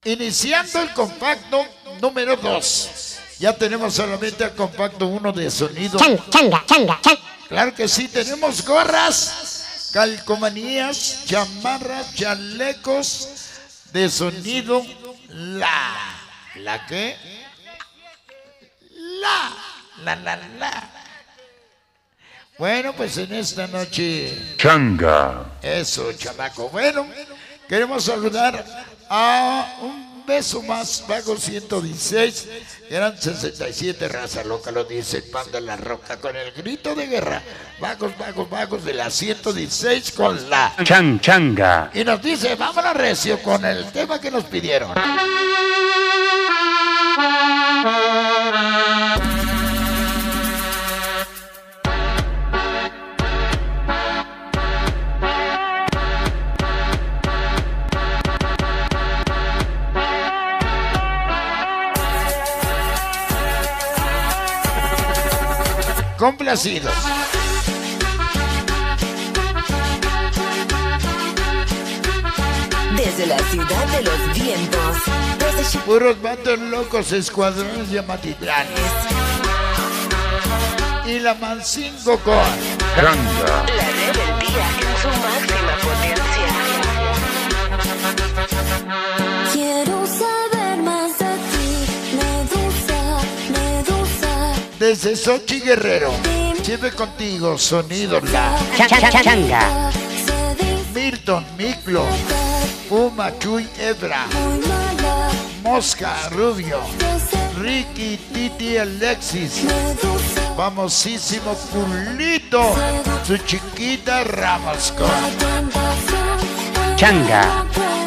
Iniciando el compacto número 2. Ya tenemos solamente el compacto 1 de sonido. Changa. Claro que sí, tenemos gorras, calcomanías, chamarras, chalecos de sonido. ¿La qué? La. Bueno, pues en esta noche... Changa. Eso, chamaco. Bueno, queremos saludar a un beso más, Vago 116, eran 67, raza loca, lo dice el pan de la roca, con el grito de guerra. Vagos de la 116 con la... Changa. Y nos dice, vámonos recio con el tema que nos pidieron. Complacidos. Desde la ciudad de los vientos, desde Puros vatos locos, escuadrones de Amatitlán. Y la Mancingo con Changa. la rebeldía en su máxima potencia. Quiero saber más de ti, Medusa. desde Xochitl Guerrero. Siempre contigo, sonido la. Changa. Milton, Miclo, Puma, Chuy, Ebra, Mosca, Rubio, Ricky, Titi, Alexis, famosísimo Pulito, su chiquita Ramos con Changa.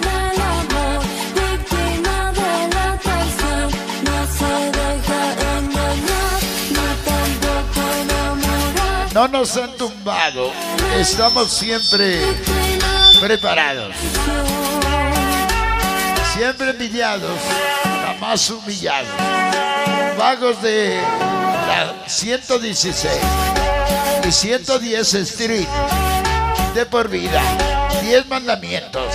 No nos han tumbado, estamos siempre preparados, siempre envidiados, jamás humillados. Vagos de la 116 y 110 Street, de por vida, 10 mandamientos.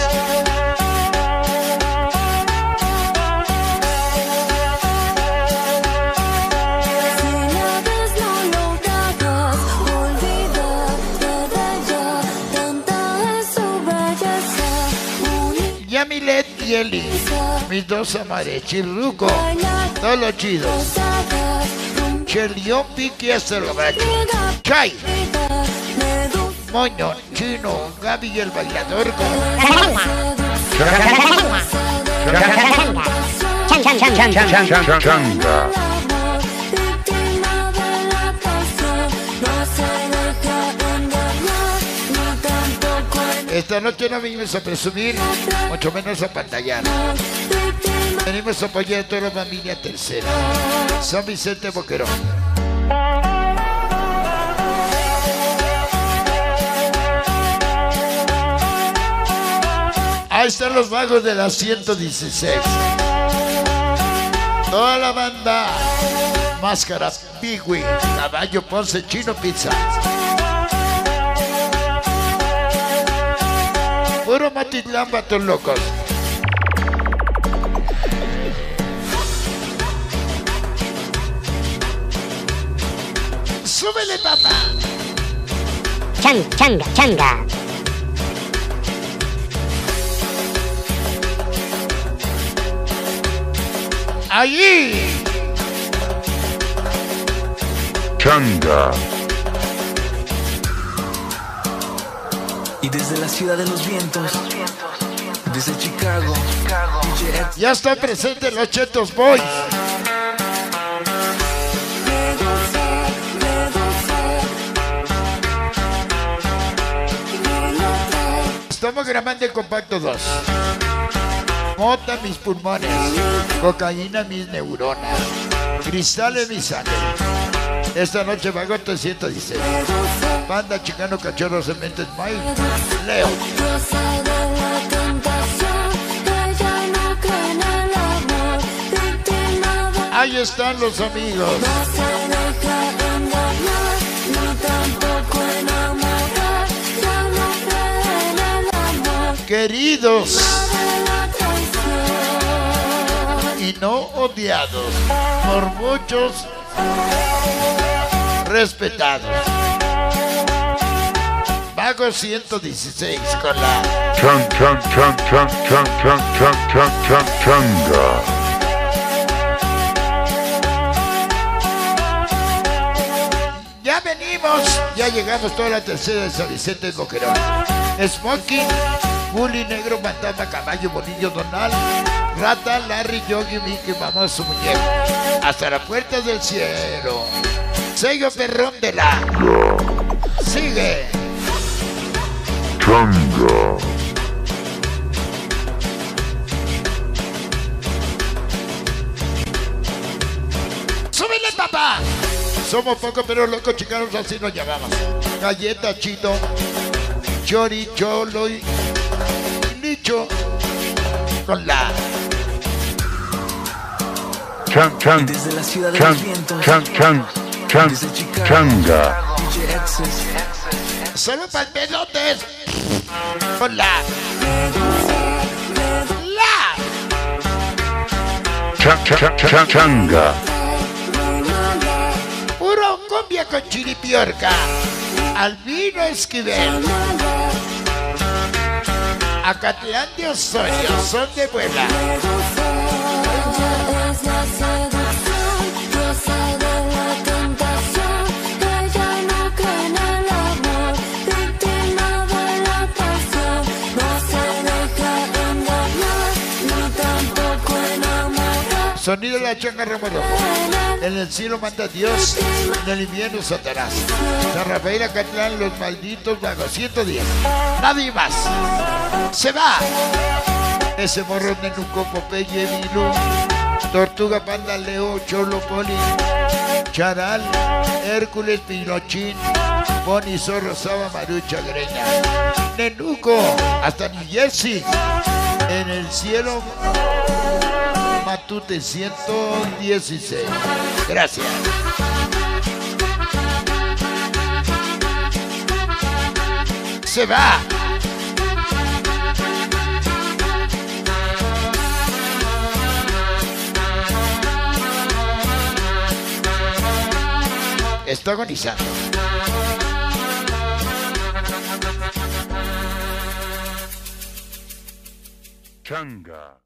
Yamilet y Eli, mis dos amares, Chirruco, todos los chidos. Chelión, Piqui, hasta el gabacho. Chay, Moño, Chino, Gaby y el bailador. Changa. Esta noche no venimos a presumir, mucho menos a pantallar. Venimos a apoyar a toda la familia tercera. San Vicente Boquerón. Ahí están los vagos de la 116. Toda la banda. Máscara, Pigui, Caballo, Ponce, Chino, Pizza. Puro Matitlán, vatos locos. ¡Súbele, papá! Changa. ¡Allí! Changa. Y desde la ciudad de los vientos, desde Chicago, Ya están presentes los Chetos Boys. Estamos grabando el compacto 2. Mota mis pulmones, cocaína mis neuronas, cristal en mi sangre. Esta noche Vago 316. Panda, Chicano, Cachorro, Cemento, Smile, Leo. Ahí están los amigos. Queridos. y no odiados, por muchos respetados. Vago 116 con la Changa. Ya venimos, ya llegamos toda la tercera de San Vicente de Boquerón. Smoking, Bully, Negro, Fantasma, Caballo, Bonillo, Donal, Rata, Larry, Yogi, Mickey, Famoso Muñeco. Hasta la puerta del cielo. Sello perrón de la. Sigue. Changa. ¡Súbele, papá! Somos pocos pero locos chicanos, así nos llamamos. Galleta, Chito, Chori, Cholo y Licho con la Y desde la ciudad de los vientos, desde Chicago, Changa. DJ Access. solo palmedotes con la Changa. puro cumbia con chiripiorca. Albino Esquivel, Acatlán de Osorio, son de vuela. Ella es la seducción, diosa de la tentación. Ella no cree en el amor, víctima de la pasión. No se deja engañar, ni tampoco enamorar. Sonido de la changa Romero. En el cielo manda Dios, en el invierno Satanás. San Rafael, Acatlán, los malditos vagos. 110. Nadie más. Se va. Ese morro de Nenuco, Popeye, Vilú, Tortuga, Panda, Leo, Cholo, Poli, Charal, Hércules, Pinochín, Boni, Zorro, Saba, Marucha, Greña. Nenuco, hasta New Jersey. En el cielo Matute 116. Gracias. Se va. Está agonizando. Changa.